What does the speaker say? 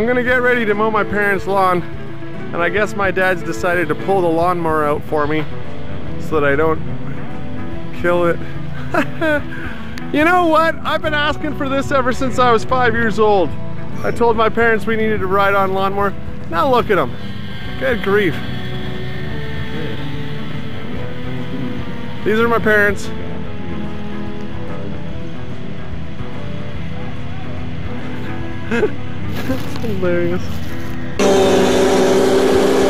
I'm gonna get ready to mow my parents' lawn, and I guess my dad's decided to pull the lawnmower out for me so that I don't kill it. You know what? I've been asking for this ever since I was 5 years old. I told my parents we needed to ride on lawnmower. Now look at them. Good grief. These are my parents. That's hilarious.